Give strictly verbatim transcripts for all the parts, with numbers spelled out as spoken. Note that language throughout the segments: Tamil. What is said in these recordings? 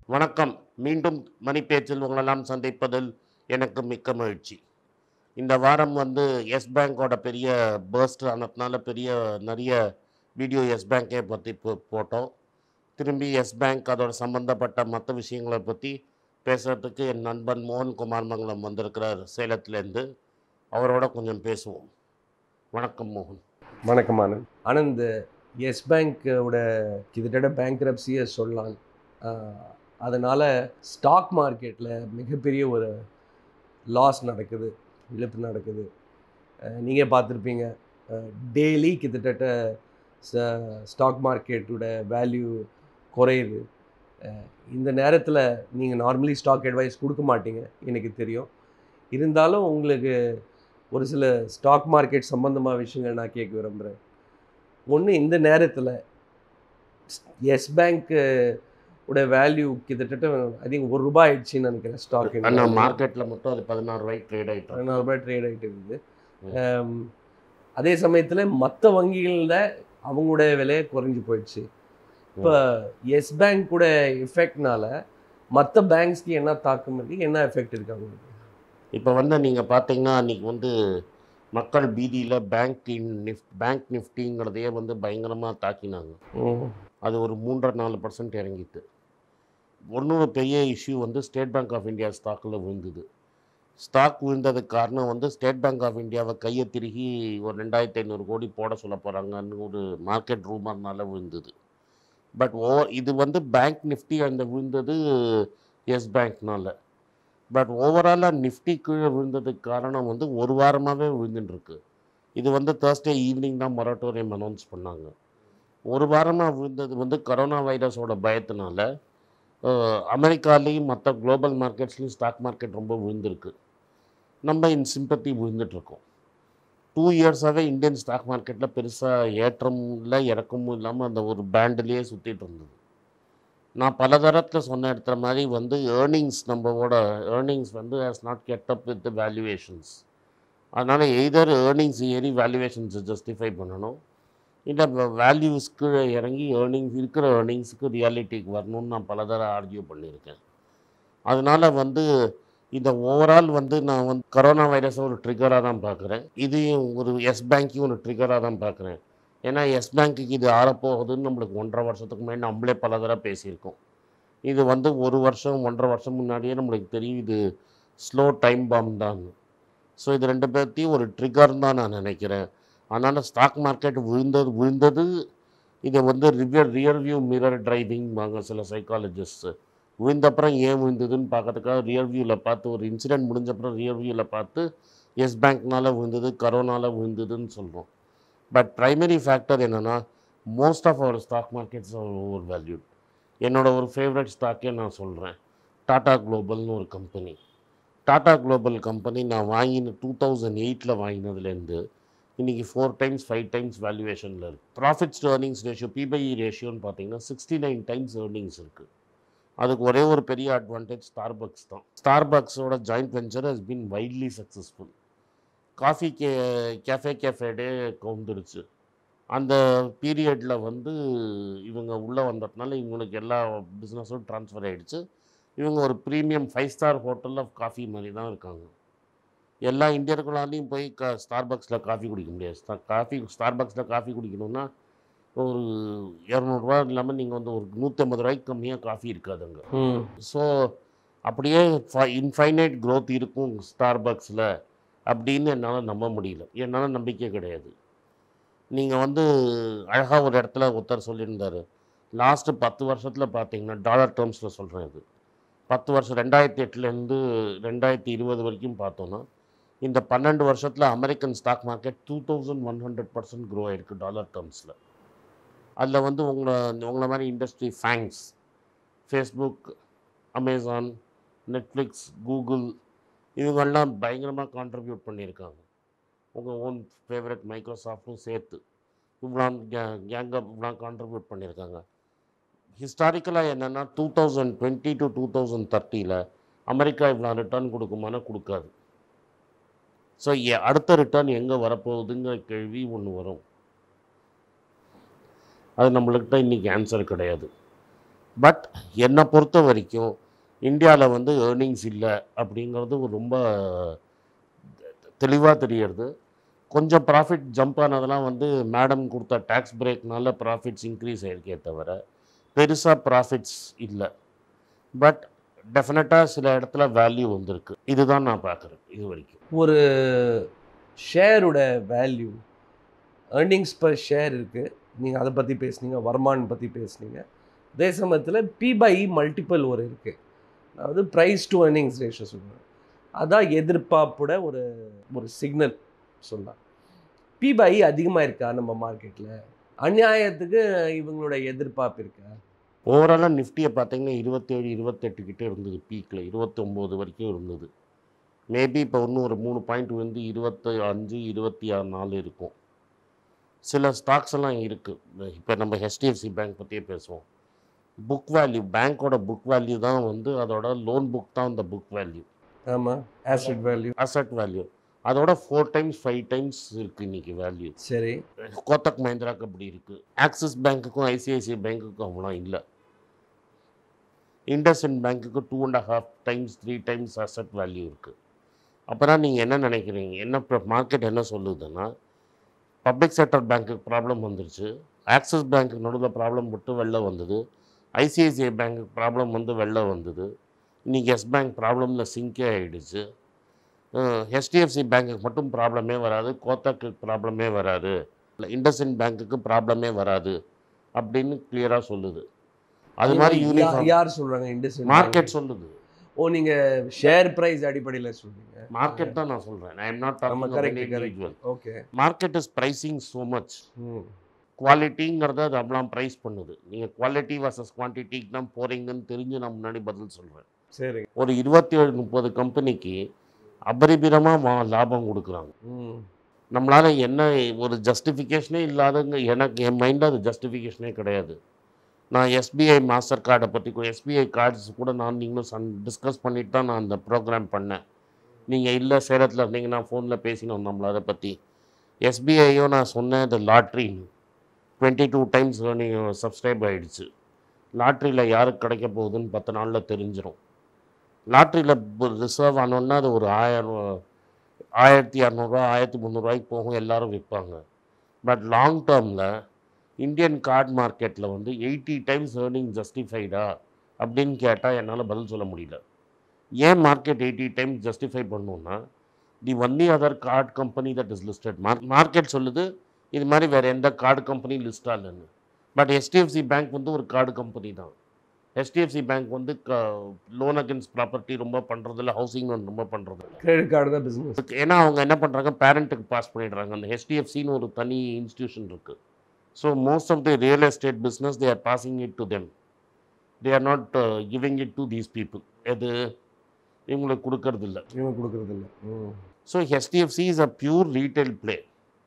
வணக்கம். மீண்டும் மணி பேச்சில் உங்களெல்லாம் சந்திப்பதில் எனக்கு மிக்க மகிழ்ச்சி. இந்த வாரம் வந்து எஸ் பேங்கோட பெரிய பர்ஸ்ட் ஆனதுனால பெரிய நிறைய வீடியோ எஸ் பேங்கை பற்றி போ போட்டோம். திரும்பி எஸ் பேங்க் அதோட சம்மந்தப்பட்ட மற்ற விஷயங்களை பற்றி பேசுகிறதுக்கு என் நண்பன் மோகன் குமார் மங்கலம் வந்திருக்கிறார் சேலத்துலேருந்து. அவரோட கொஞ்சம் பேசுவோம். வணக்கம் மோகன். வணக்கம் ஆனந்த். ஆனந்த், எஸ் பேங்க்கோட கிட்டத்தட்ட பேங்க்ரப்சியை சொல்லலாம். அதனால் ஸ்டாக் மார்க்கெட்டில் மிகப்பெரிய ஒரு லாஸ் நடக்குது, இழப்பு நடக்குது. நீங்கள் பார்த்துருப்பீங்க, டெய்லி கிட்டத்தட்ட ஸ்டாக் மார்க்கெட்டோட வேல்யூ குறையுது. இந்த நேரத்தில் நீங்கள் நார்மலி ஸ்டாக் அட்வைஸ் கொடுக்க மாட்டீங்க, எனக்கு தெரியும். இருந்தாலும் உங்களுக்கு ஒரு சில ஸ்டாக் மார்க்கெட் சம்மந்தமாக விஷயங்கள் நான் கேட்க விரும்புகிறேன். ஒன்று, இந்த நேரத்தில் எஸ் பேங்க்கு உடைய வேல்யூ கிட்டத்தட்ட ஐ திங்க் ஒரு ரூபாய் ஆயிடுச்சுன்னு நினைக்கிறேன். ஸ்டாக் மார்க்கெட்டில் மட்டும் அது பதினாறு ரூபாய் ட்ரேட் ஆகிட்டு பதினாறு ரூபாய் ட்ரேட் ஆகிட்டு இருக்குது. அதே சமயத்தில் மற்ற வங்கிகளில் அவங்களுடைய விலையை குறைஞ்சி போயிடுச்சு. இப்போ எஸ் பேங்க் கூட எஃபெக்ட்னால மற்ற பேங்க்ஸ்க்கு என்ன தாக்கம் இருக்குது, என்ன எஃபெக்ட் இருக்கு அவங்களுக்கு? இப்போ வந்து நீங்கள் பார்த்தீங்கன்னா அன்றைக்கி வந்து மக்கள் பீதியில் பேங்க் நிஃப்ட் பேங்க் நிஃப்டிங்கிறதையே வந்து பயங்கரமாக தாக்கினாங்க. அது ஒரு மூன்றரை நாலு பர்சன்ட் இறங்கிட்டு. ஒன்று பெரிய இஷ்யூ வந்து ஸ்டேட் பேங்க் ஆஃப் இந்தியா ஸ்டாக்கில் விழுந்தது. ஸ்டாக் விழுந்ததுக்கு காரணம் வந்து ஸ்டேட் பேங்க் ஆஃப் இந்தியாவை கையை திருகி ஒரு ரெண்டாயிரத்தி ஐநூறு கோடி போட சொல்ல போகிறாங்கன்னு ஒரு மார்க்கெட் ரூமர்னால விழுந்தது. பட் ஓ இது வந்து பேங்க் நிஃப்டி அந்த விழுந்தது எஸ் பேங்க்னால. பட் ஓவராலாக நிஃப்டி கீழே விழுந்ததுக்கு காரணம் வந்து ஒரு வாரமாகவே விழுந்துட்டுருக்கு. இது வந்து தேர்ஸ்டே ஈவினிங் தான் மொரட்டோரியம் அனௌன்ஸ் பண்ணாங்க. ஒரு வாரமாக விழுந்தது வந்து கரோனா வைரஸோட பயத்தினால அமெரிக்காலேயும் மற்ற குளோபல் மார்க்கெட்ஸ்லேயும் ஸ்டாக் மார்க்கெட் ரொம்ப விழுந்திருக்கு. நம்ம இன் சிம்பத்தி விழுந்துட்டுருக்கோம். டூ இயர்ஸாகவே இந்தியன் ஸ்டாக் மார்க்கெட்டில் பெருசாக ஏற்றமும் இல்லை இறக்கமும் இல்லாமல் அந்த ஒரு பேண்டிலேயே சுற்றிட்டு இருந்தது. நான் பல தரத்தில் சொன்ன இடத்துல மாதிரி வந்து ஏர்னிங்ஸ் நம்மளோட ஏர்னிங்ஸ் வந்து has not get up with valuations. அதனால் எய்தர் ஏர்னிங்ஸ் ஏறி வேல்யூவேஷன்ஸை ஜஸ்டிஃபை பண்ணணும், இல்லை வேல்யூஸ் கீழே இறங்கி ஏர்னிங்ஸ் இருக்கிற ஏர்னிங்ஸுக்கு ரியாலிட்டிக்கு வரணும்னு நான் பல தடவை ஆர்கியூ பண்ணியிருக்கேன். அதனால் வந்து இந்த ஓவரால் வந்து நான் வந்து கரோனா வைரஸை ஒரு ட்ரிகராக தான் பார்க்குறேன். இதையும் ஒரு எஸ் பேங்க்கையும் ஒரு ட்ரிகராக தான் பார்க்குறேன். ஏன்னா எஸ் பேங்க்குக்கு இது ஆறப்போகுதுன்னு நம்மளுக்கு ஒன்றரை வருஷத்துக்கு முன்னாடி நம்மளே பல தடவை பேசியிருக்கோம். இது வந்து ஒரு வருஷம் ஒன்றரை வருஷம் முன்னாடியே நம்மளுக்கு தெரியும் இது ஸ்லோ டைம் பாம் தான். ஸோ இது ரெண்டு பேர்த்தையும் ஒரு ட்ரிகர் தான் நான் நினைக்கிறேன். அதனால் ஸ்டாக் மார்க்கெட் விழுந்தது விழுந்தது இதை வந்து rear rear view mirror driving வாங்க சில சைக்காலஜிஸ்ட்டு. விழுந்தப்புறம் ஏன் விழுந்ததுன்னு பார்க்கறதுக்காக ரியர் வியூவில் பார்த்து ஒரு இன்சிடென்ட் முடிஞ்சப்புறம் ரியர் வியூவில் பார்த்து எஸ் பேங்க்னால் விழுந்தது கரோனாவில் விழுந்ததுன்னு சொல்கிறோம். பட் ப்ரைமரி ஃபேக்டர் என்னென்னா most of our stock markets are overvalued. என்னோட ஒரு ஃபேவரட் ஸ்டாக்கே நான் சொல்கிறேன், டாடா குளோபல்னு ஒரு கம்பெனி. டாடா குளோபல் கம்பெனி நான் வாங்கின டூ தௌசண்ட் எயிட்டில் வாங்கினதுலேருந்து இன்றைக்கி ஃபோர் டைம்ஸ் ஃபைவ் டைம்ஸ் வேல்யூவேஷனில் இருக்குது. Profits to earnings ratio P by E ரேஷியோன்னு பார்த்தீங்கன்னா சிக்ஸ்டி நைன் டைம்ஸ் ஏர்னிங்ஸ் இருக்குது. அதுக்கு ஒரே ஒரு பெரிய அட்வான்டேஜ் ஸ்டார்பக்ஸ் தான். ஸ்டார்பக்ஸோட joint venture has been widely successful. Coffee கே கேஃபே கேஃபேடே கவுந்துடுச்சு. அந்த பீரியடில் வந்து இவங்க உள்ளே வந்ததுனால இவங்களுக்கு எல்லா பிஸ்னஸும் ட்ரான்ஸ்ஃபர் ஆகிடுச்சு. இவங்க ஒரு ப்ரீமியம் ஃபைவ் ஸ்டார் ஹோட்டலில் காஃபி மாதிரி தான் இருக்காங்க. எல்லா இந்தியர்களாலையும் போய் க ஸ்டார்பக்ஸில் காஃபி குடிக்க முடியாது. ஸ்டா காஃபி ஸ்டார்பக்ஸில் காஃபி குடிக்கணுன்னா ஒரு இரநூறுவா இல்லாமல் நீங்கள் வந்து ஒரு நூற்றி ஐம்பது ரூபாய்க்கு கம்மியாக காஃபி இருக்காது அங்கே. ஸோ அப்படியே இன்ஃபைனைட் க்ரோத் இருக்கும் ஸ்டார்பக்ஸில் அப்படின்னு என்னால் நம்ப முடியல. என்னால் நம்பிக்கை கிடையாது. நீங்கள் வந்து அழகாக ஒரு இடத்துல ஒருத்தர் சொல்லியிருந்தார், லாஸ்ட்டு பத்து வருஷத்தில் பார்த்தீங்கன்னா டாலர் டேர்ம்ஸில் சொல்கிறேன், இது பத்து வருஷம் ரெண்டாயிரத்தி எட்டுலேருந்து ரெண்டாயிரத்தி இருபது வரைக்கும் பார்த்தோன்னா இந்த பன்னெண்டு வருஷத்தில் American stock market two thousand one hundred percent grow ஆகிருக்கு டாலர் டேர்ம்ஸில். அதில் வந்து உங்களை உங்களை மாதிரி industry FAANGs, Facebook, Amazon, Netflix, Google இவங்கெல்லாம் பயங்கரமாக கான்ட்ரிபியூட் பண்ணியிருக்காங்க. உங்கள் ஓன் ஃபேவரட் மைக்ரோசாஃப்ட்டும் சேர்த்து இவ்வளோ கே கேங்கப் இவ்வளோ கான்ட்ரிபியூட் பண்ணியிருக்காங்க. ஹிஸ்டாரிக்கலாக என்னென்னா two thousand twenty to two thousand தேர்ட்டியில் அமெரிக்கா இவ்வளோ ரிட்டர்ன் கொடுக்குமானா கொடுக்காது. ஸோ அடுத்த ரிட்டர்ன் எங்கே வரப்போகுதுங்கிற கேள்வி ஒன்று வரும். அது நம்மளுக்கிட்ட இன்றைக்கி ஆன்சர் கிடையாது. பட் என்னை பொறுத்த வரைக்கும் இந்தியாவில் வந்து ஏர்னிங்ஸ் இல்லை அப்படிங்கிறது ஒரு ரொம்ப தெளிவாக தெரியறது. கொஞ்சம் ப்ராஃபிட் ஜம்ப் ஆனதெல்லாம் வந்து மேடம் கொடுத்த டேக்ஸ் பிரேக்னால ப்ராஃபிட்ஸ் இன்க்ரீஸ் ஆகிருக்கே தவிர பெருசாக ப்ராஃபிட்ஸ் இல்லை. பட் டெஃபினட்டாக சில இடத்துல வேல்யூ வந்திருக்கு. இதுதான் நான் பார்க்குறேன் இது வரைக்கும். ஒரு ஷேரோட வேல்யூ ஏர்னிங்ஸ் பர் ஷேர் இருக்குது, நீங்கள் அதை பற்றி பேசுனீங்க, வருமானம் பற்றி பேசுனீங்க. அதே சமயத்தில் பி பை மல்டிபிள் ஒரு இருக்குது, அதாவது ப்ரைஸ் டு ஏர்னிங்ஸ் ரேஷியோ சொல்லுவாங்க. அதான் எதிர்பார்ப்போட ஒரு ஒரு சிக்னல் சொல்லலாம். பி பை அதிகமாக இருக்கா நம்ம மார்க்கெட்டில்? அநியாயத்துக்கு இவங்களோட எதிர்பார்ப்பு இருக்கா? ஓவராலாக நிஃப்டியை பார்த்தீங்கன்னா இருபத்தேழு இருபத்தெட்டு கிட்டே இருந்தது, பீக்கில் இருபத்தொம்போது வரைக்கும் இருந்தது. மேபி இப்போ இன்னும் ஒரு மூணு பாயிண்ட் வந்து இருபத்தி அஞ்சு இருபத்தி ஆறு நாலு இருக்கும். சில ஸ்டாக்ஸ் எல்லாம் இருக்குது. இப்போ நம்ம ஹெச்டிஎஃப்சி பேங்க் பற்றியே பேசுவோம். புக் வேல்யூ, பேங்க்கோட புக் வேல்யூ தான் வந்து அதோட லோன் புக் தான் அந்த புக் வேல்யூ. ஆமாம், ஆசெட் வேல்யூ. அசட் வேல்யூ அதோட ஃபோர் டைம்ஸ் ஃபைவ் டைம்ஸ் இருக்குது இன்றைக்கி வேல்யூ. சரி, கோத்தக் மஹிந்திராவுக்கு அப்படி இருக்குது. ஆக்சிஸ் பேங்க்குக்கும் ஐசிஐசிஐ பேங்க்குக்கும் அவ்வளோ இல்லை. இண்டஸ்இண்ட் பேங்க்குக்கு two and half times three times asset value இருக்குது. அப்புறம் நீங்கள் என்ன நினைக்கிறீங்க? என்ன மார்க்கெட் என்ன சொல்லுதுன்னா, பப்ளிக் செக்டர் பேங்க்குக்கு ப்ராப்ளம் வந்துருச்சு, ஆக்சிஸ் பேங்க்கு நடுவில் ப்ராப்ளம் விட்டு வெளில வந்தது, ஐசிஐசிஐ பேங்க்குக்கு ப்ராப்ளம் வந்து வெளில வந்தது, இன்றைக்கி எஸ் பேங்க் ப்ராப்ளமில் சிங்கே ஆகிடுச்சு. ஹெச்டிஎஃப்சி பேங்க்குக்கு மட்டும் ப்ராப்ளமே வராது, கோத்தக்கு ப்ராப்ளமே வராது, இண்டஸ்இண்ட் பேங்க்குக்கு ப்ராப்ளமே வராது அப்படின்னு கிளியராக சொல்லுது. அது மாதிரி யூனிஃபார்ம் யார் சொல்கிறாங்க? இண்டஸ்இண்ட் மார்க்கெட் சொல்லுது. ஓ, நீங்கள் ஷேர் ப்ரைஸ் அடிப்படையில் சொல்றீங்க? மார்க்கெட் தான் நான் சொல்கிறேன். I am not talking about individual. Okay, market is pricing so much. குவாலிட்டிங்கிறத அது அப்படிலாம் ப்ரைஸ் பண்ணுது. நீங்கள் குவாலிட்டி வர்சஸ் குவான்டிட்டிக்கு தான் போகிறீங்கன்னு தெரிஞ்சு நான் முன்னாடி பதில் சொல்கிறேன். சரி, ஒரு இருபத்தி ஏழு முப்பது கம்பெனிக்கு அபரிபிரமாக லாபம் கொடுக்குறாங்க. நம்மளால் என்ன ஒரு ஜஸ்டிஃபிகேஷனே இல்லாதங்க, எனக்கு என் மைண்டில் அது ஜஸ்டிஃபிகேஷனே கிடையாது. நான் எஸ்பிஐ மாஸ்டர் கார்டை பற்றி, எஸ்பிஐ கார்ட்ஸ் கூட நான் நீங்களும் சன் டிஸ்கஸ் பண்ணிட்டு தான் நான் அந்த ப்ரோக்ராம் பண்ணேன். நீங்கள் இல்லை சேலத்தில் இருந்தீங்கன்னா ஃபோனில் பேசினோம் நம்மள அதை பற்றி. எஸ்பிஐயோ நான் சொன்னேன் அது லாட்ரின்னு, டுவெண்ட்டி டூ டைம்ஸ் நீங்கள் சப்ஸ்கிரைப் ஆகிடுச்சு. லாட்ரியில் யாருக்கு கிடைக்க போகுதுன்னு பத்து நாளில் தெரிஞ்சிடும். லாட்ரியில் ரிசர்வ் ஆனோன்னா அது ஒரு ஆயிரம் ஆயிரத்தி இரநூறுவா ஆயிரத்தி முந்நூறுரூவாய்க்கு போகும், எல்லோரும் விற்பாங்க. பட் லாங் டேர்மில் இந்தியன் கார்டு மார்க்கெட்டில் வந்து எயிட்டி டைம்ஸ் ஏர்னிங் ஜஸ்டிஃபைடா அப்படின்னு கேட்டால் என்னால் பதில் சொல்ல முடியல. ஏன் மார்க்கெட் எயிட்டி டைம்ஸ் ஜஸ்டிஃபை பண்ணணுன்னா, the only other card company that is listed. Market சொல்லுது இது மாதிரி வேறு எந்த கார்டு கம்பெனி லிஸ்டாக இல்லைன்னு. பட் ஹெச்டிஎஃப்சி பேங்க் வந்து ஒரு கார்டு கம்பெனி தான். ஹெச்டிஎஃப்சி பேங்க் வந்து லோன் அகேன்ஸ்ட் ப்ராப்பர்ட்டி ரொம்ப பண்ணுறதில்ல, ஹவுசிங் லோன் ரொம்ப பண்ணுறதில்ல, கிரெடிட் கார்டு தான் பிஸ்னஸ். ஏன்னா அவங்க என்ன பண்ணுறாங்க, பேரண்ட்டுக்கு பாஸ் பண்ணிடுறாங்க. அந்த ஹெச்டிஎஃப்சின்னு ஒரு தனி இன்ஸ்டியூஷன் இருக்குது. So most of the real estate business they are passing it to them. They are not giving it to these people. எது இவங்களுக்கு கொடுக்கறது இல்லை, இவங்க கொடுக்கறது இல்லை. So HDFC is a pure retail play.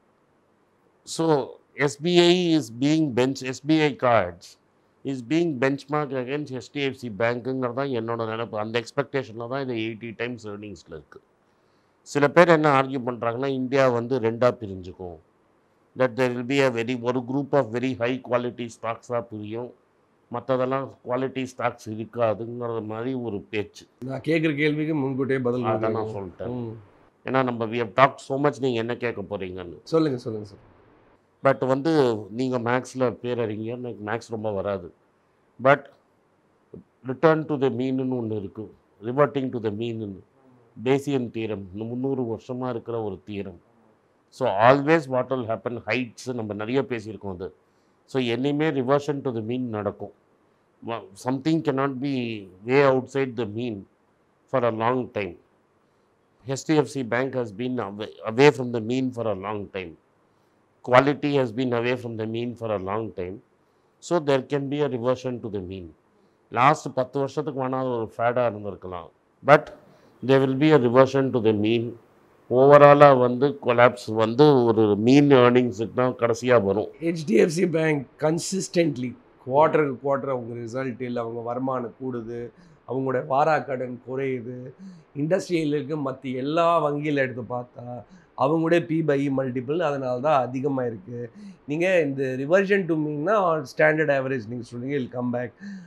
So SBI is being bench SBI cards is being benchmark against HDFC பேங்க்குங்கிறது தான் என்னோட நினைப்பு. அந்த எக்ஸ்பெக்டேஷனில் தான் இது எயிட்டி டைம்ஸ் ஏர்னிங்ஸில் இருக்குது. சில பேர் என்ன ஆர்கியூ பண்ணுறாங்கன்னா, இந்தியா வந்து ரெண்டாக பிரிஞ்சுக்கும், that there will be a very ஒரு group of very high quality ஸ்டாக்ஸாக பிரியும், மற்றதெல்லாம் குவாலிட்டி ஸ்டாக்ஸ் இருக்காதுங்கிற மாதிரி ஒரு பேச்சு. நான் கேட்குற கேள்விக்கு முன்கூட்டியே பதில் அதான் நான் சொல்லிட்டேன். ஏன்னா நம்ம we have talk so much, நீங்கள் என்ன கேட்க போகிறீங்கன்னு. சொல்லுங்கள் சொல்லுங்கள் சார். பட் வந்து நீங்கள் மேக்ஸில் பேரறிங்க, எனக்கு மேக்ஸ் ரொம்ப வராது. பட் ரிட்டர்ன் டு த மீனுன்னு ஒன்று இருக்குது, ரிவர்ட்டிங் டு த மீனுன்னு, பேசியன் தீரம், முந்நூறு வருஷமாக இருக்கிற ஒரு theorem. So always what will happen, heights நம்ம நிறைய பேசியிருக்கோம் அது. ஸோ என்னையுமே ரிவர்ஷன் டு த மீன் நடக்கும். Something cannot be way outside the mean for a long time. H D F C Bank has been away, away from the mean for a long time. Quality has been away from the mean for a long time. So there can be a reversion to the mean. Last பத்து வருஷத்துக்கு வேணால் ஒரு ஃபேடாக இருந்திருக்கலாம். But there will be a reversion to the mean. ஓவராலாக வந்து கொலாப்ஸ் வந்து ஒரு மீன் ஏர்னிங்ஸுக்கு தான் கடைசியாக வரும். ஹெச்டிஎஃப்சி பேங்க் கன்சிஸ்டன்ட்லி குவார்ட்டருக்கு குவார்ட்டர் அவங்க ரிசல்ட்டில் அவங்க வருமானம் கூடுது, அவங்களோட வாராக்கடன் குறையுது. இண்டஸ்ட்ரியில் இருக்க மற்ற எல்லா வங்கியில் எடுத்து பார்த்தா அவங்களுடைய பி பை மல்டிபிள் அதனால தான் அதிகமாக இருக்குது. நீங்கள் இந்த ரிவர்ஷன் டு மீன்னா ஸ்டாண்டர்ட் ஆவரேஜ் நீங்கள் சொல்லுங்கள், I'll come back.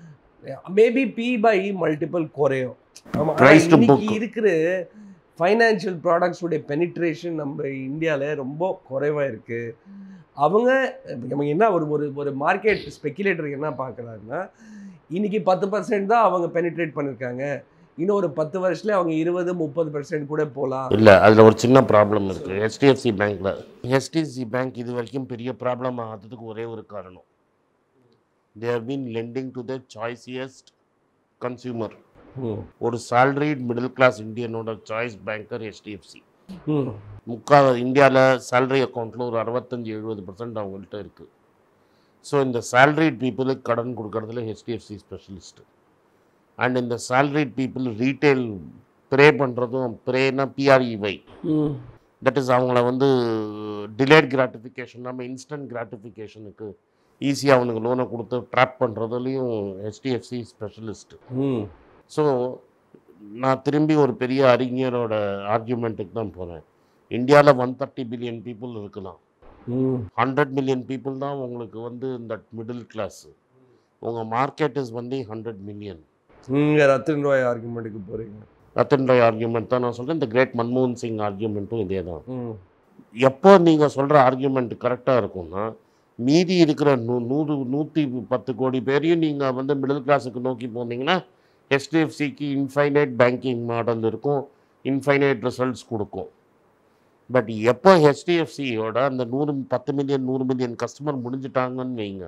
Maybe P by multiple குறையும். ஆமாம், Price to இன்னைக்கு book. இருக்கிற ஃபைனான்ஷியல் ப்ராடக்ட்ஸுடைய பெனிட்ரேஷன் நம்ம இந்தியாவில் ரொம்ப குறைவாக இருக்குது. அவங்க நம்ம என்ன ஒரு ஒரு ஒரு மார்க்கெட் ஸ்பெக்குலேட்டர் என்ன பார்க்குறாருன்னா, இன்றைக்கி பத்து பர்சன்ட் தான் அவங்க பெனிட்ரேட் பண்ணியிருக்காங்க, இன்னும் ஒரு பத்து வருஷத்துல அவங்க இருபது முப்பது பர்சன்ட் கூட போகலாம். இல்லை, அதில் ஒரு சின்ன ப்ராப்ளம் இருக்குது ஹெச்டிஎஃப்சி பேங்க்கில். ஹெச்டிஎஃப்சி பேங்க் இது வரைக்கும் பெரிய ப்ராப்ளம் ஆகிறதுக்கு ஒரே ஒரு காரணம், they have been lending to the choosiest consumer. ஒரு சாலரிட் மிடில் கிளாஸ் இந்தியனோட சாய்ஸ் பேங்கர் ஹெச்டிஎஃப்சி. முக்கால் இந்தியாவில் சேலரி அக்கௌண்ட்டில் ஒரு அறுபத்தஞ்சி எழுபது பர்சன்ட் அவங்கள்ட்ட இருக்குது. ஸோ இந்த சேலரிட் பீப்புளுக்கு கடன் கொடுக்கறதுல ஹெச்டிஎஃப்சி ஸ்பெஷலிஸ்ட்டு. அண்ட் இந்த சேலரிட் பீப்புள் ரீட்டைல் ப்ரே பண்ணுறதும், ப்ரேனா பிஆர்இவை, தட் இஸ் அவங்கள வந்து டிலேட் கிராட்டிஃபிகேஷன் நம்ம இன்ஸ்டன்ட் கிராட்டிஃபிகேஷனுக்கு ஈஸியாக அவனுக்கு லோனை கொடுத்து ட்ராப் பண்ணுறதுலையும் ஹெச்டிஎஃப்சி ஸ்பெஷலிஸ்ட்டு. ஸோ நான் திரும்பி ஒரு பெரிய அறிஞரோட ஆர்கியூமெண்ட்டுக்கு தான் போகிறேன். இந்தியாவில் ஒன் தேர்ட்டி பில்லியன் பீப்புள் இருக்கலாம், ஹண்ட்ரட் மில்லியன் பீப்புள் தான் உங்களுக்கு வந்து இந்த மிடில் கிளாஸு. உங்கள் மார்க்கெட் இஸ் வந்து ஹண்ட்ரட் மில்லியன். நீங்கள் ரத்தன் ராய் ஆர்கியூமெண்ட்டுக்கு போகிறீங்க. ரத்தன் ராய் ஆர்கியூமெண்ட் தான் நான் சொல்கிறேன். இந்த கிரேட் மன்மோகன் சிங் ஆர்கியூமெண்ட்டும் இதே தான். எப்போ நீங்கள் சொல்கிற ஆர்கியூமெண்ட் கரெக்டாக இருக்கும்னா, மீதி இருக்கிற நூ நூறு நூற்றி பத்து கோடி பேரையும் நீங்கள் வந்து மிடில் கிளாஸுக்கு நோக்கி போனீங்கன்னா ஹெச்டிஎஃப்சிக்கு இன்ஃபைனைட் பேங்கிங் மாடல் இருக்கும், இன்ஃபைனைட் ரிசல்ட்ஸ் கொடுக்கும். பட் எப்போ ஹெச்டிஎஃப்சியோட அந்த நூறு பத்து மில்லியன் நூறு மில்லியன் கஸ்டமர் முடிஞ்சிட்டாங்கன்னு வைங்க,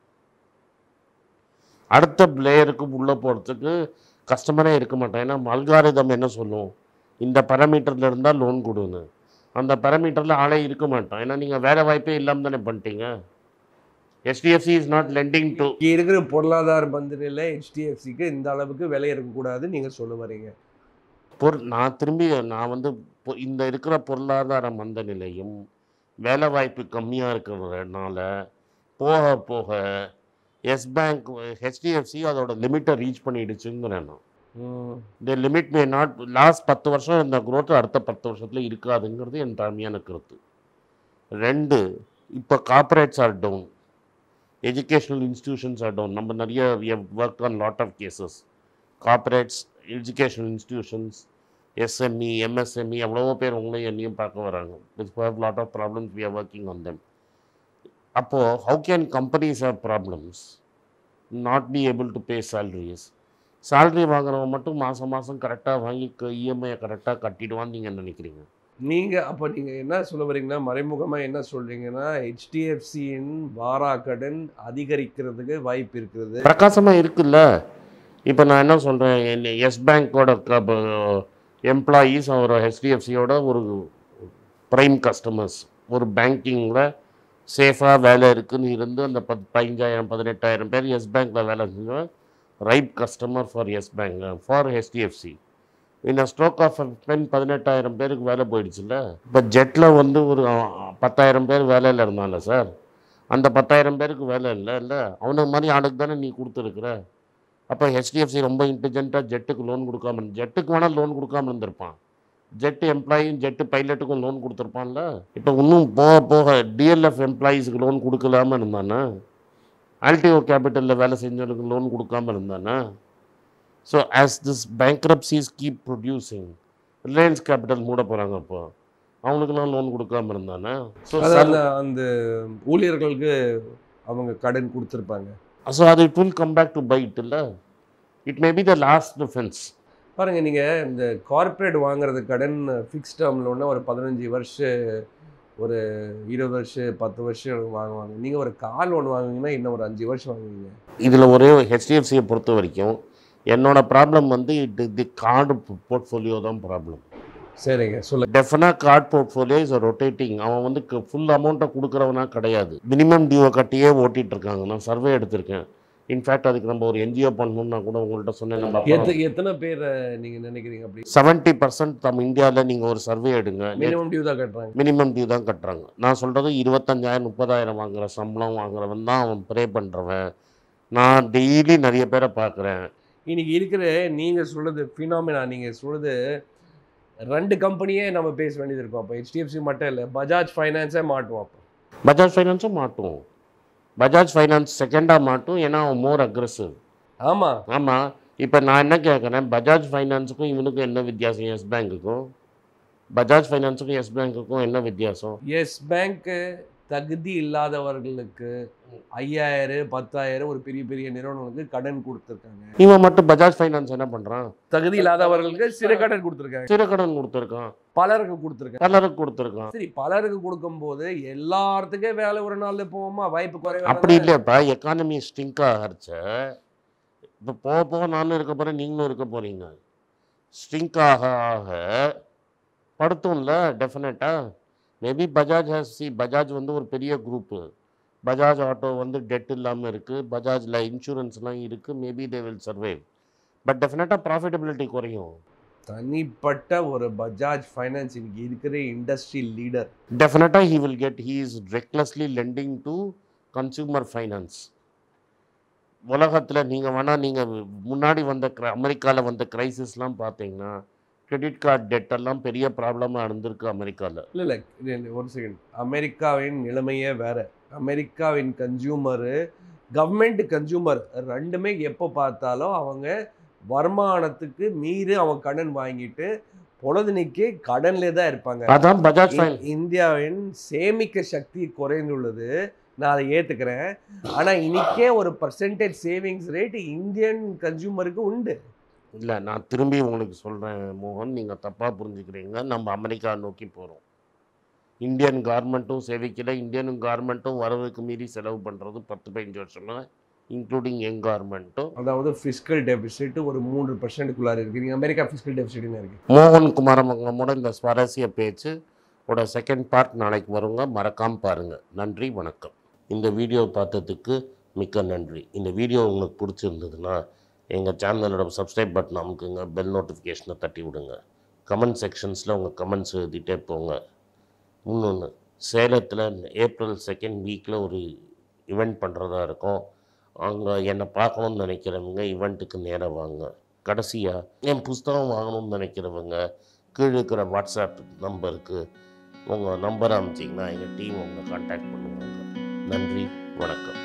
அடுத்த பிளேயருக்கு உள்ளே போகிறதுக்கு கஸ்டமரே இருக்க மாட்டான். ஏன்னா அல்காரிதம் என்ன சொல்லும், இந்த பேராமீட்டரில் இருந்தால் லோன் கொடுன்னு. அந்த பேராமீட்டரில் ஆளே இருக்க மாட்டான். ஏன்னா நீங்கள் வேலை வாய்ப்பே இல்லாமல் தானே பண்ணிட்டீங்க. HDFC is not lending to. இருக்கிற பொருளாதார பந்தனில் ஹெச்டிஎஃப்சிக்கு இந்த அளவுக்கு விலை இருக்கக்கூடாதுன்னு நீங்கள் சொல்ல வரீங்க. பொரு நான் திரும்பி நான் வந்து இந்த இருக்கிற பொருளாதார மந்த நிலையும் வேலை வாய்ப்பு கம்மியாக இருக்கிறதுனால போக போக எஸ் பேங்க் ஹெச்டிஎஃப்சி அதோட லிமிட்டை ரீச் பண்ணிடுச்சுங்கிறேன் நான். இந்த லிமிட் மே நாட் லாஸ்ட் பத்து வருஷம் இந்த குரோத் அடுத்த பத்து வருஷத்தில் இருக்காதுங்கிறது என் தாழ்மையான கருத்து. ரெண்டு, இப்போ corporates are down, educational institutions are down. நம்ம நிறைய work on lot of cases. Corporates, educational institutions, SME, MSME எவ்வளவோ பேர் உங்களையும் என்னையும் பார்க்க வராங்க. With have lot of problems, we are working on them. அப்போது how can companies have problems, not be able to pay salaries? Salary வாங்குறவங்க மட்டும் மாதம் மாதம் கரெக்டாக வாங்கி இஎம்ஐயை கரெக்டாக கட்டிடுவான்னு நீங்கள் நினைக்கிறீங்க? நீங்கள் அப்போ நீங்கள் என்ன சொல்ல வரீங்கன்னா, மறைமுகமாக என்ன சொல்கிறீங்கன்னா, ஹெச்டிஎஃப்சியின் வாரா கடன் அதிகரிக்கிறதுக்கு வாய்ப்பு இருக்கிறது. பிரகாசமாக இருக்குல்ல. இப்போ நான் என்ன சொல்கிறேன், எஸ் பேங்கோட எம்ப்ளாயீஸ் ஒரு ஹெச்டிஎஃப்சியோட ஒரு ப்ரைம் கஸ்டமர்ஸ், ஒரு பேங்கிங்கில் சேஃபாக வேலை இருக்குதுன்னு இருந்து அந்த பத் பதினஞ்சாயிரம் பதினெட்டாயிரம் பேர் எஸ் பேங்க்கில் வேலை செஞ்சோம். Right customer for Yes bank for HDFC. இந்த ஸ்ட்ரோக் ஆஃப் பென் பதினெட்டாயிரம் பேருக்கு வேலை போயிடுச்சுல்ல. இப்போ ஜெட்டில் வந்து ஒரு பத்தாயிரம் பேர் வேலையில் இருந்தால சார், அந்த பத்தாயிரம் பேருக்கு வேலை இல்லை இல்லை அவனுக்கு மாதிரி ஆளுக்கு தானே நீ கொடுத்துருக்குற. அப்போ ஹெச்டிஎஃப்சி ரொம்ப இன்டெலிஜென்ட்டாக ஜெட்டுக்கு லோன் கொடுக்காம, ஜெட்டுக்கு வேணால் லோன் கொடுக்காம இருந்திருப்பான், ஜெட்டு எம்ப்ளாயும் ஜெட்டு பைலட்டுக்கும் லோன் கொடுத்துருப்பான்ல. இப்போ இன்னும் போக போக டிஎல்எஃப் எம்ப்ளாயீஸுக்கு லோன் கொடுக்கலாமல் இருந்தானே, ஆல்டிஓ கேபிட்டலில் வேலை செஞ்சவனுக்கு லோன் கொடுக்காமல் இருந்தானே. So as this bankruptcies keep producing, Reliance Capital மூட போகிறாங்க, அப்போ அவங்களுக்குலாம் லோன் கொடுக்காமல் இருந்தானே. ஸோ அந்த ஊழியர்களுக்கு அவங்க கடன் கொடுத்துருப்பாங்க. ஸோ அது it will come back to bite இல்லை, it may be the last defence. பாருங்கள், நீங்கள் இந்த கார்ப்பரேட் வாங்குறது கடன் ஃபிக்ஸ் டேர்ம் லோன்னா ஒரு பதினஞ்சு வருஷம் ஒரு இருபது வருஷம் பத்து வருஷம் வாங்குவாங்க. நீங்கள் ஒரு கார் லோன் வாங்குவீங்கன்னா இன்னும் ஒரு அஞ்சு வருஷம் வாங்குவீங்க. இதில் ஒரே ஹெச்டிஎஃப்சியை பொறுத்த வரைக்கும் என்னோட ப்ராப்ளம் வந்து இட் தி கார்டு போர்ட்ஃபோலியோ தான் ப்ராப்ளம். சரிங்க, சொல்ல டெஃபினாக கார்டு போர்ட்ஃபோலியோ இஸ் ரொட்டேட்டிங். அவன் வந்து ஃபுல் அமௌண்ட்டை கொடுக்குறவனா கிடையாது, மினிமம் டியூவை கட்டியே ஓட்டிகிட்டு இருக்காங்க. நான் சர்வே எடுத்திருக்கேன். இன்ஃபேக்ட் அதுக்கு நம்ம ஒரு என்ஜிஓ பண்ணணும்னா கூட உங்கள்கிட்ட சொன்னேன். நம்ம எத்தனை பேர் நீங்கள் நினைக்கிறீங்க அப்படி? செவன்ட்டி பர்சன்ட் நம்ம இந்தியாவில் நீங்கள் ஒரு சர்வே எடுங்க, மினிமம் டியூ தான் கட்டுறாங்க. மினிமம் டியூ தான் கட்டுறாங்க. நான் சொல்கிறது இருபத்தஞ்சாயிரம் முப்பதாயிரம் வாங்குகிற சம்பளம் வாங்குறவன் தான் அவன் ப்ரே பண்ணுறவன். நான் டெய்லி நிறைய பேரை பார்க்குறேன். இன்றைக்கி இருக்கிற நீங்கள் சொல்கிறது ஃபினாமினா, நீங்கள் சொல்கிறது ரெண்டு கம்பெனியே நம்ம பேச வேண்டியது இருக்கும். அப்போ ஹெச்டிஎஃப்சி மட்டும் இல்லை, பஜாஜ் ஃபைனான்ஸே மாட்டுவோம். அப்போ பஜாஜ் ஃபைனான்ஸும் மாட்டும். பஜாஜ் ஃபைனான்ஸ் செகண்டாக மாட்டும், ஏன்னா அவன் மோர் அக்ரெசிவ். ஆமாம் ஆமாம். இப்போ நான் என்ன கேட்குறேன், பஜாஜ் ஃபைனான்ஸுக்கும் இவனுக்கும் என்ன வித்தியாசம்? எஸ் பேங்க்குக்கும் பஜாஜ் ஃபைனான்ஸுக்கும் எஸ் பேங்க்குக்கும் என்ன வித்தியாசம்? எஸ் பேங்க்கு தகுதி இல்லாதவர்களுக்கு ஐயாயிரம் பத்தாயிரம் ஒரு பெரிய பெரிய நிறுவனங்களுக்கு கடன் கொடுத்துருக்காங்க. இவன் மட்டும் பஜாஜ் ஃபைனான்ஸ் என்ன பண்ணுறான்? தகுதி இல்லாதவர்களுக்கு சிறு கடன் கொடுத்துருக்காங்க. சிறு கடன் கொடுத்துருக்கான், பலருக்கு கொடுத்துருக்காங்க. பலருக்கு கொடுத்துருக்கான். சரி, பலருக்கு கொடுக்கும்போது எல்லாத்துக்கும் வேலை ஒரு நாள்ல போவோமா? வாய்ப்பு குறைவா? அப்படி இல்லையாப்பா, எக்கானமி ஸ்டிங்க் ஆகிறச்ச இப்போ போக போக நானும் இருக்க போகிறேன், நீங்களும் இருக்க போகிறீங்க. ஸ்டிங்க் ஆக ஆக படுத்தும்ல டெஃபினட்டாக. மேபி பஜாஜ் ஹேஸ் சி பஜாஜ் வந்து ஒரு பெரிய குரூப்பு. பஜாஜ் ஆட்டோ வந்து டெட் இல்லாமல் இருக்குது, பஜாஜில் இன்சூரன்ஸ்லாம் இருக்குது. Maybe they will survive, but டெஃபினட்டாக ப்ராஃபிட்டபிலிட்டி குறையும். தனிப்பட்ட ஒரு பஜாஜ் ஃபைனான்ஸ் இன்னைக்கு இருக்கிற இண்டஸ்ட்ரி லீடர். டெஃபினட்டாக he will get he is recklessly lending to consumer finance. உலகத்தில் நீங்கள் வேணால் நீங்கள் முன்னாடி வந்த அமெரிக்காவில் வந்த கிரைசிஸ்லாம் பார்த்தீங்கன்னா கிரெடிட் கார்டு டெட்டெல்லாம் பெரிய ப்ராப்ளமாக இருந்திருக்கு அமெரிக்காவில். இல்லை இல்லை ஒரு செகண்ட். அமெரிக்காவின் நிலைமையே வேற. அமெரிக்காவின் கன்சியூமரு கவர்மெண்ட் கன்சியூமர் ரெண்டுமே எப்போ பார்த்தாலும் அவங்க வருமானத்துக்கு மீறி அவங்க கடன் வாங்கிட்டு பொழுதுனிக்கு கடன்லே தான் இருப்பாங்க. அதான் பஜாஜ் ஃபைனான்ஸ். இந்தியாவின் சேமிக்க சக்தி குறைந்துள்ளது, நான் அதை ஏற்றுக்கிறேன். ஆனால் இன்னைக்கே ஒரு பர்சன்டேஜ் சேவிங்ஸ் ரேட் இந்தியன் கன்சியூமருக்கு உண்டு. இல்லை, நான் திரும்பி உங்களுக்கு சொல்கிறேன் மோகன், நீங்கள் தப்பாக புரிஞ்சுக்கிறீங்க. நம்ம அமெரிக்கா நோக்கி போகிறோம். இந்தியன் கவர்மெண்ட்டும் சேவிக்கல, இந்தியன் கவர்மெண்ட்டும் வரவுக்கு மீறி செலவு பண்ணுறது பத்து பதினஞ்சு வருஷமாக, இன்க்ளூடிங் எங் கவர்மெண்ட்டும். அதாவது ஃபிஸ்கல் டெபிசிட் ஒரு மூன்று பர்சன்ட்டுக்குள்ளார இருக்குது. நீங்கள் அமெரிக்கா ஃபிஸ்கல் டெபிசிட்னு இருக்குது. மோகன் குமாரமங்கலமோட இந்த சுவாரஸ்ய பேச்சு ஓட செகண்ட் பார்ட் நாளைக்கு வருங்க, மறக்காமல் பாருங்கள். நன்றி, வணக்கம். இந்த வீடியோ பார்த்ததுக்கு மிக்க நன்றி. இந்த வீடியோ உங்களுக்கு பிடிச்சிருந்ததுன்னா எங்கள் சேனலோட சப்ஸ்கிரைப் பட்டன் அமுக்குங்க, பெல் நோட்டிஃபிகேஷனை தட்டி விடுங்க. கமெண்ட் செக்ஷன்ஸில் உங்கள் கமெண்ட்ஸ் எழுதிட்டே போங்க. இன்னொன்று, சேலத்தில் ஏப்ரல் செகண்ட் வீக்கில் ஒரு இவெண்ட் பண்ணுறதா இருக்கும். அங்கே என்னை பார்க்கணுன்னு நினைக்கிறவங்க ஈவெண்ட்டுக்கு நேராக வாங்க. கடைசியாக என் புஸ்தகம் வாங்கணும்னு நினைக்கிறவங்க கீழே இருக்கிற வாட்ஸ்அப் நம்பருக்கு உங்கள் நம்பரை அனுப்பிச்சிங்கன்னா எங்கள் டீம் உங்களை கான்டாக்ட் பண்ணுவாங்க. நன்றி, வணக்கம்.